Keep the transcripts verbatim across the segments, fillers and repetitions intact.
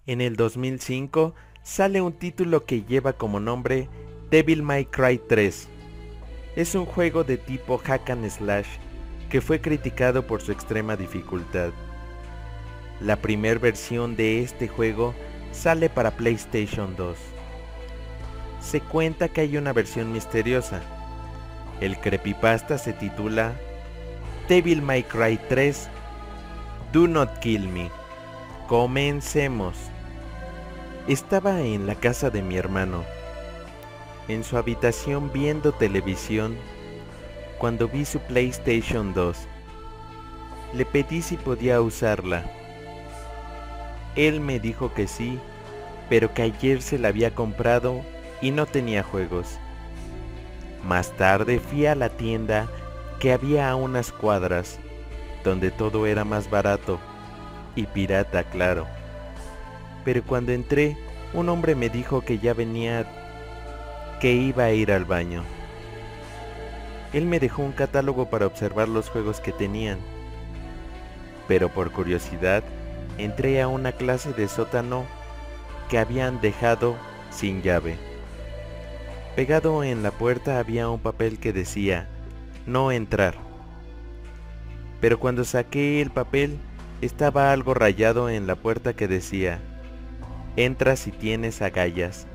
En el dos mil cinco sale un título que lleva como nombre Devil May Cry tres. Es un juego de tipo hack and slash que fue criticado por su extrema dificultad. La primera versión de este juego sale para PlayStation dos. Se cuenta que hay una versión misteriosa. El creepypasta se titula Devil May Cry tres Do Not Kill Me. Comencemos. Estaba en la casa de mi hermano, en su habitación viendo televisión, cuando vi su PlayStation dos. Le pedí si podía usarla. Él me dijo que sí, pero que ayer se la había comprado y no tenía juegos. Más tarde fui a la tienda que había a unas cuadras, donde todo era más barato y pirata, claro. Pero cuando entré, un hombre me dijo que ya venía, que iba a ir al baño. Él me dejó un catálogo para observar los juegos que tenían, pero por curiosidad entré a una clase de sótano que habían dejado sin llave. Pegado en la puerta había un papel que decía no entrar, pero cuando saqué el papel estaba algo rayado en la puerta que decía entra si tienes agallas.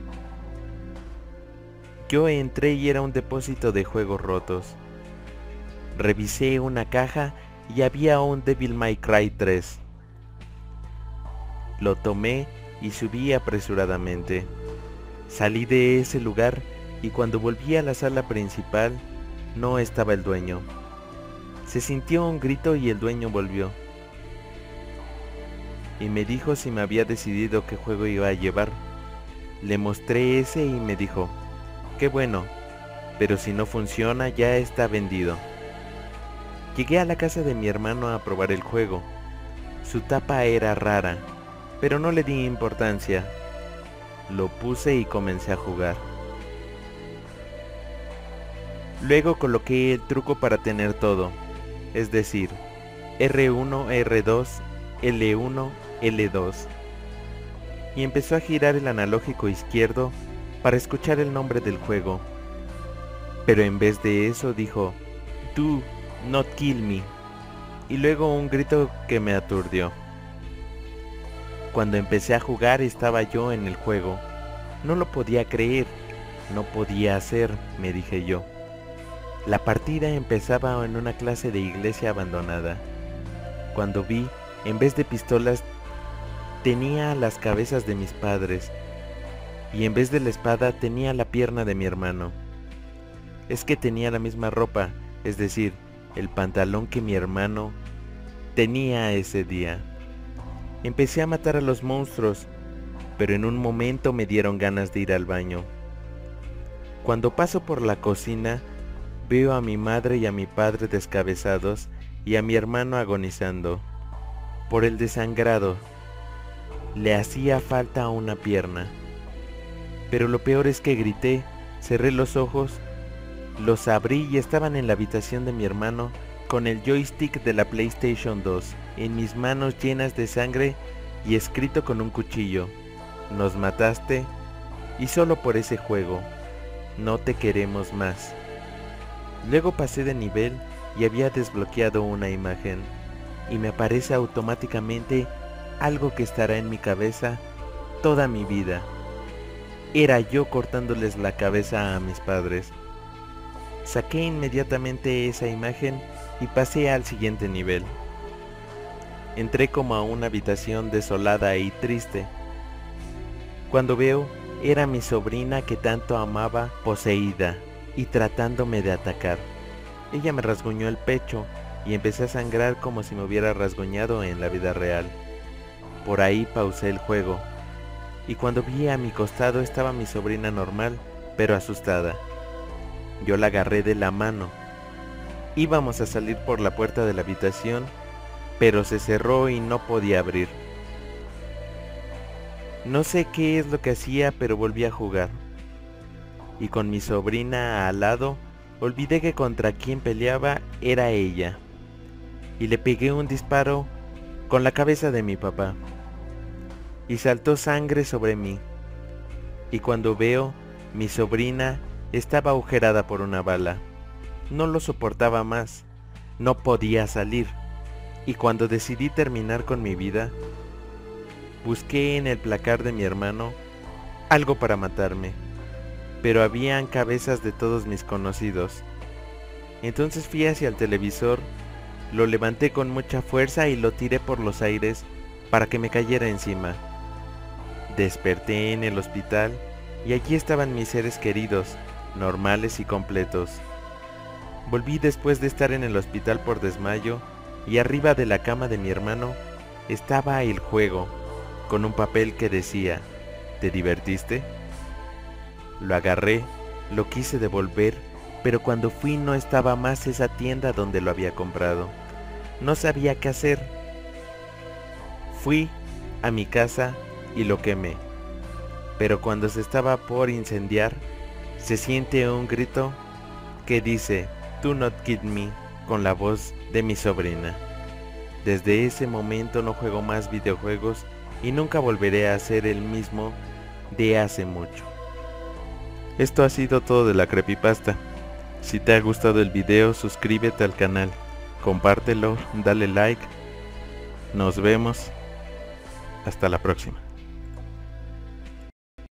Yo entré y era un depósito de juegos rotos. Revisé una caja y había un Devil May Cry tres. Lo tomé y subí apresuradamente. Salí de ese lugar y cuando volví a la sala principal no estaba el dueño. Se sintió un grito y el dueño volvió. Y me dijo si me había decidido qué juego iba a llevar. Le mostré ese y me dijo, qué bueno, pero si no funciona ya está vendido. Llegué a la casa de mi hermano a probar el juego. Su tapa era rara, pero no le di importancia. Lo puse y comencé a jugar. Luego coloqué el truco para tener todo, es decir, erre uno, erre dos, ele uno, ele dos. Y empezó a girar el analógico izquierdo para escuchar el nombre del juego. Pero en vez de eso dijo, Do Not Kill Me, y luego un grito que me aturdió. Cuando empecé a jugar estaba yo en el juego. No lo podía creer, no podía hacer, me dije yo. La partida empezaba en una clase de iglesia abandonada. Cuando vi, en vez de pistolas, tenía las cabezas de mis padres, y en vez de la espada tenía la pierna de mi hermano. Es que tenía la misma ropa, es decir, el pantalón que mi hermano tenía ese día. Empecé a matar a los monstruos, pero en un momento me dieron ganas de ir al baño. Cuando paso por la cocina, veo a mi madre y a mi padre descabezados y a mi hermano agonizando por el desangrado. Le hacía falta una pierna. Pero lo peor es que grité, cerré los ojos, los abrí y estaban en la habitación de mi hermano con el joystick de la PlayStation dos en mis manos llenas de sangre y escrito con un cuchillo: nos mataste y solo por ese juego, no te queremos más. Luego pasé de nivel y había desbloqueado una imagen y me aparece automáticamente algo que estará en mi cabeza toda mi vida. Era yo cortándoles la cabeza a mis padres. Saqué inmediatamente esa imagen y pasé al siguiente nivel. Entré como a una habitación desolada y triste. Cuando veo, era mi sobrina que tanto amaba, poseída y tratándome de atacar. Ella me rasguñó el pecho y empecé a sangrar como si me hubiera rasguñado en la vida real. Por ahí pausé el juego, y cuando vi a mi costado estaba mi sobrina normal, pero asustada. Yo la agarré de la mano. Íbamos a salir por la puerta de la habitación, pero se cerró y no podía abrir. No sé qué es lo que hacía, pero volví a jugar. Y con mi sobrina al lado, olvidé que contra quien peleaba era ella. Y le pegué un disparo con la cabeza de mi papá. y saltó sangre sobre mí. Y cuando veo, mi sobrina estaba agujerada por una bala. No lo soportaba más, no podía salir. Y cuando decidí terminar con mi vida, busqué en el placar de mi hermano algo para matarme, pero habían cabezas de todos mis conocidos. Entonces fui hacia el televisor, lo levanté con mucha fuerza y lo tiré por los aires para que me cayera encima. Desperté en el hospital y allí estaban mis seres queridos, normales y completos. Volví después de estar en el hospital por desmayo y arriba de la cama de mi hermano estaba el juego, con un papel que decía, ¿te divertiste? Lo agarré, lo quise devolver, pero cuando fui no estaba más esa tienda donde lo había comprado. No sabía qué hacer. Fui a mi casa y lo quemé. Pero cuando se estaba por incendiar, se siente un grito que dice, "Do not kill me", con la voz de mi sobrina. Desde ese momento no juego más videojuegos y nunca volveré a ser el mismo de hace mucho. Esto ha sido todo de la creepypasta. Si te ha gustado el video, suscríbete al canal, compártelo, dale like. Nos vemos. Hasta la próxima.